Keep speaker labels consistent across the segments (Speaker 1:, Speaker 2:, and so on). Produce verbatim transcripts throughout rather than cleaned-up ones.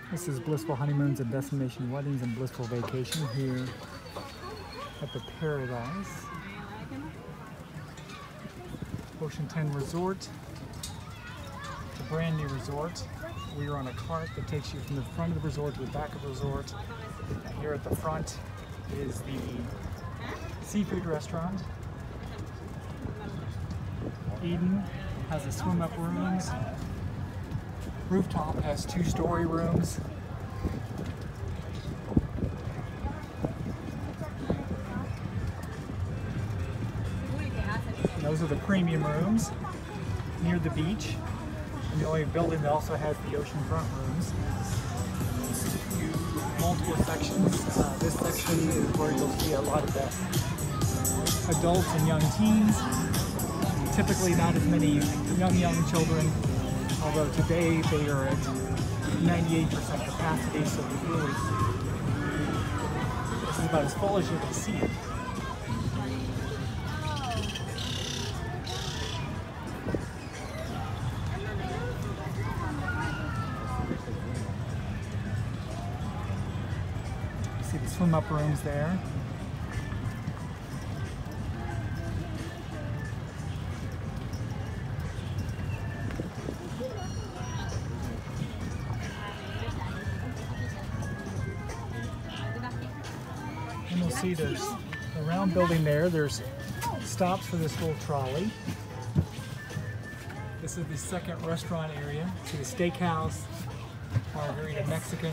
Speaker 1: This is Blissful Honeymoons and Destination Weddings and Blissful Vacation here at the Paradise. Ocean ten Resort. It's a brand new resort. We are on a cart that takes you from the front of the resort to the back of the resort. And here at the front is the seafood restaurant. Eden has a swim up rooms. Rooftop has two story rooms. And those are the premium rooms near the beach. And the only building that also has the oceanfront rooms. Multiple sections. Uh, this section is where you'll see a lot of the adults and young teens. Typically not as many young, young children. Although today they are at ninety-eight percent capacity, so it's really, this is about as full as you can see it. You see the swim up rooms there. And you'll see there's a round building there. There's stops for this little trolley. This is the second restaurant area. See the steakhouse, margarita Mexican.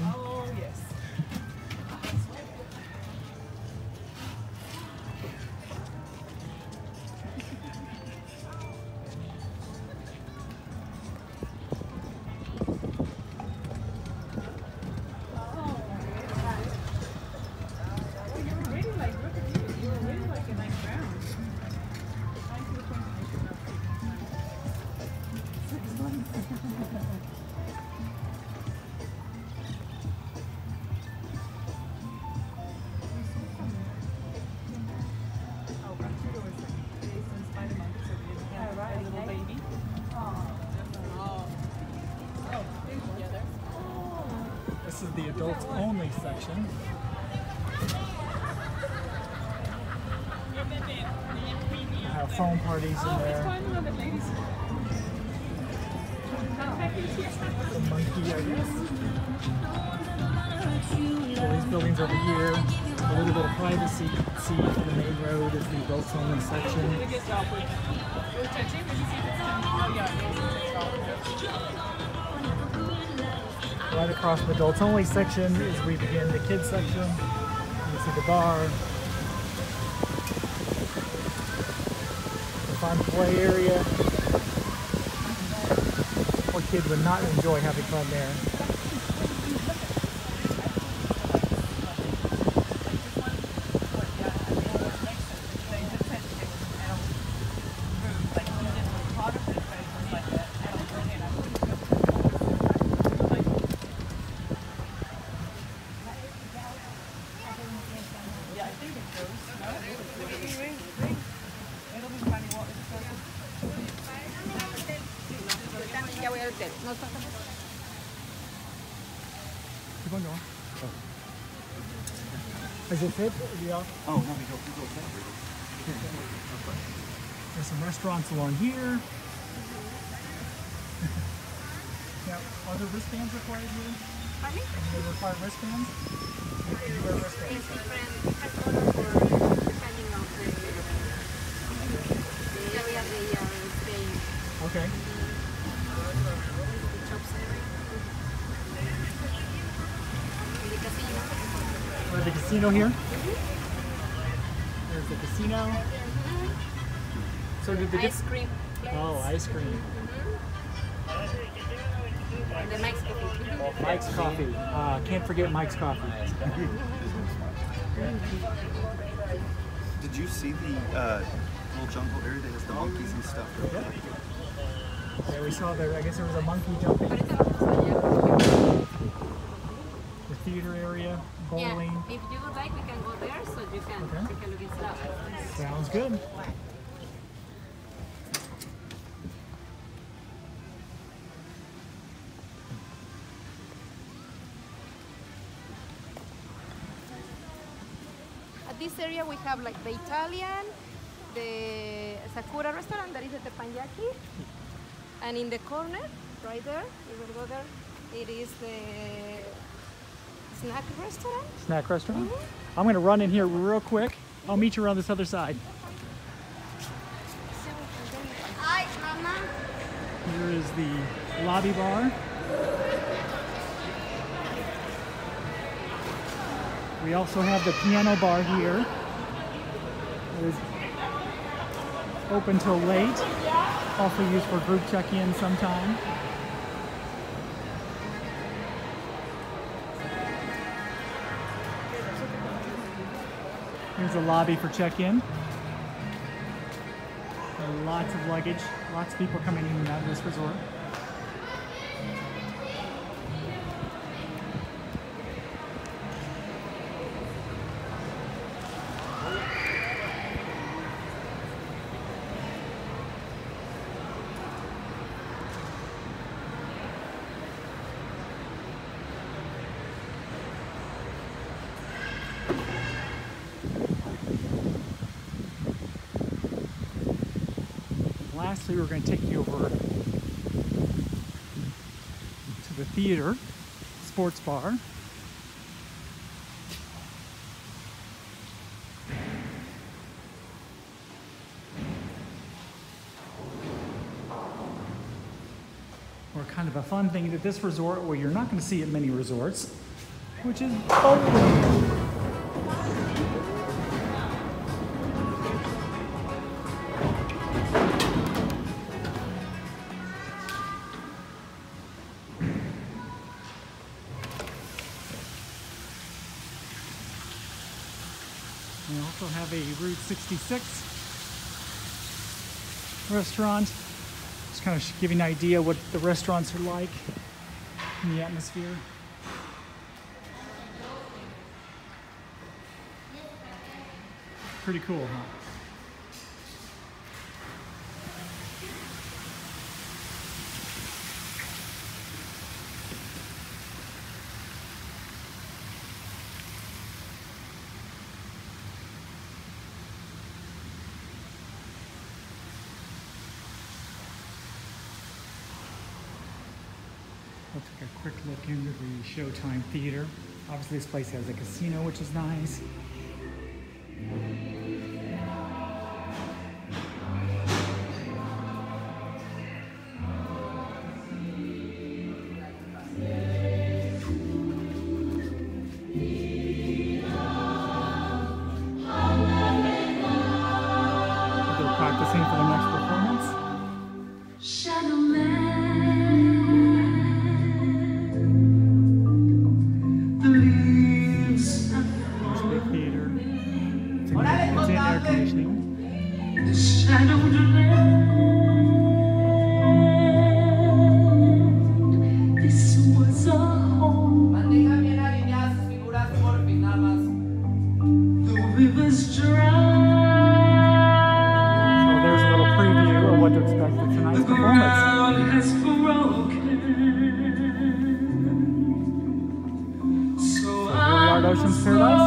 Speaker 1: This is the adults only section. We have phone parties in there. The monkey, I guess. So these buildings over here, a little bit of privacy. See, the main road is the adults only section. Right across the adults only section is we begin the kids section. You see the bar, the fun play area. What kid would not enjoy having fun there? Keep on going. Oh. Is it fit? Yeah.
Speaker 2: Oh, no, we go, we go separate.
Speaker 1: There's some restaurants along here. Now, are there wristbands required here?
Speaker 3: Pardon?
Speaker 1: Do they require wristbands? Do you wear wristbands?
Speaker 3: It's different. It has order for depending on the, the area they are staying.
Speaker 1: Okay.
Speaker 3: The shops area. The casino.
Speaker 1: Or the casino here?
Speaker 3: Mm-hmm.
Speaker 1: There's the casino.
Speaker 3: Mm-hmm.
Speaker 1: So did the
Speaker 3: Ice cream place.
Speaker 1: Oh, ice cream.
Speaker 3: Mm-hmm. The Mike's Coffee.
Speaker 1: Mike's Coffee. Uh, can't forget Mike's Coffee.
Speaker 2: Did you see the uh, little jungle area that has the monkeys and stuff?
Speaker 1: Yeah. Yeah, we saw there. I guess there was a monkey jumping. The theater area, bowling.
Speaker 3: Yeah, if you would like, we can go there so you can
Speaker 1: Okay.
Speaker 3: take a look at stuff.
Speaker 1: Sounds good.
Speaker 4: at this area we have like the Italian, the Sakura restaurant, that is the teppanyaki. And in the corner, right there, you will go there, it is the snack restaurant.
Speaker 1: Snack restaurant?
Speaker 4: Mm-hmm.
Speaker 1: I'm going to run in here real quick. I'll meet you around this other side.
Speaker 4: Hi, Mama.
Speaker 1: Here is the lobby bar. We also have the piano bar here. It is open till late. Also used for group check-in sometime. Here's the lobby for check-in. Lots of luggage, lots of people coming in and out of this resort. Lastly, we're going to take you over to the theater, sports bar. Or kind of a fun thing at this resort where you're not going to see at many resorts, which is bowling. We also have a Route sixty-six restaurant. Just kind of give you an idea what the restaurants are like in the atmosphere. Pretty cool, huh? We'll take a quick look into the Showtime Theater. Obviously this place has a casino, which is nice. They're practicing for the next performance. It's in air conditioning. The shadow this was a home. The river's dry. So there's a little preview of what to expect for tonight's performance. Has broken. So here we are at Ocean's Paradise.